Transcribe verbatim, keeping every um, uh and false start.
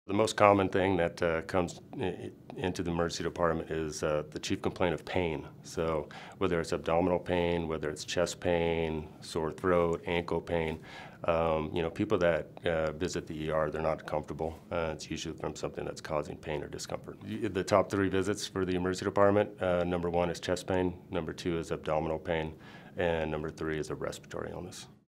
The most common thing that uh, comes i- into the emergency department is uh, the chief complaint of pain. So whether it's abdominal pain, whether it's chest pain, sore throat, ankle pain, um, you know, people that uh, visit the E R, they're not comfortable. Uh, it's usually from something that's causing pain or discomfort. The top three visits for the emergency department, uh, number one is chest pain, number two is abdominal pain, and number three is a respiratory illness.